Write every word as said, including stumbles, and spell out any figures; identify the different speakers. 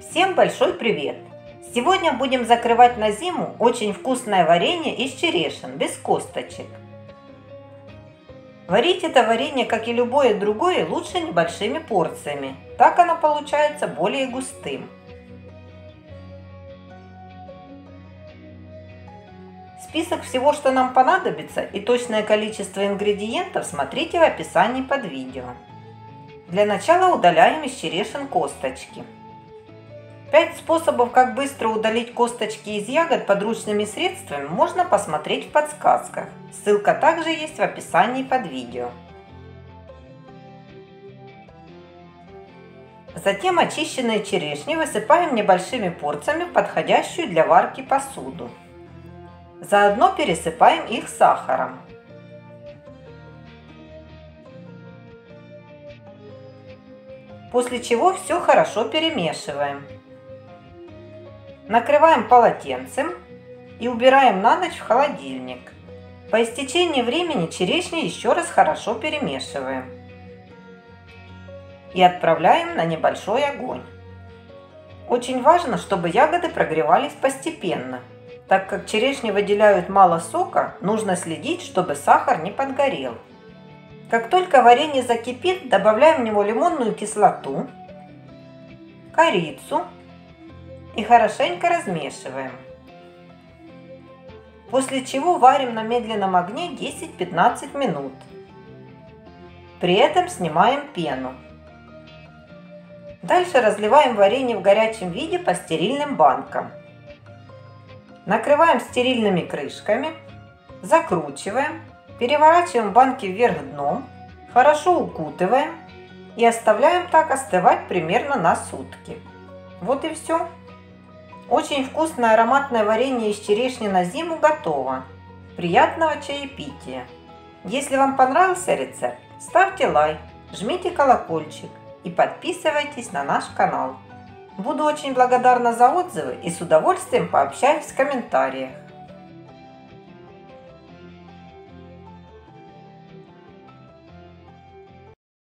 Speaker 1: Всем большой привет! Сегодня будем закрывать на зиму очень вкусное варенье из черешин, без косточек. Варить это варенье, как и любое другое, лучше небольшими порциями. Так оно получается более густым. Список всего, что нам понадобится, и точное количество ингредиентов смотрите в описании под видео. Для начала удаляем из черешин косточки. Пять способов, как быстро удалить косточки из ягод подручными средствами, можно посмотреть в подсказках. Ссылка также есть в описании под видео. Затем очищенные черешни высыпаем небольшими порциями в подходящую для варки посуду. Заодно пересыпаем их сахаром. После чего все хорошо перемешиваем. Накрываем полотенцем и убираем на ночь в холодильник. По истечении времени черешни еще раз хорошо перемешиваем. И отправляем на небольшой огонь. Очень важно, чтобы ягоды прогревались постепенно. Так как черешни выделяют мало сока, нужно следить, чтобы сахар не подгорел. Как только варенье закипит, добавляем в него лимонную кислоту, корицу и хорошенько размешиваем. После чего варим на медленном огне десять-пятнадцать минут. При этом снимаем пену. Дальше разливаем варенье в горячем виде по стерильным банкам. Накрываем стерильными крышками, закручиваем, переворачиваем банки вверх дном, хорошо укутываем и оставляем так остывать примерно на сутки. Вот и все. Очень вкусное ароматное варенье из черешни на зиму готово. Приятного чаепития! Если вам понравился рецепт, ставьте лайк, жмите колокольчик и подписывайтесь на наш канал. Буду очень благодарна за отзывы и с удовольствием пообщаюсь в комментариях.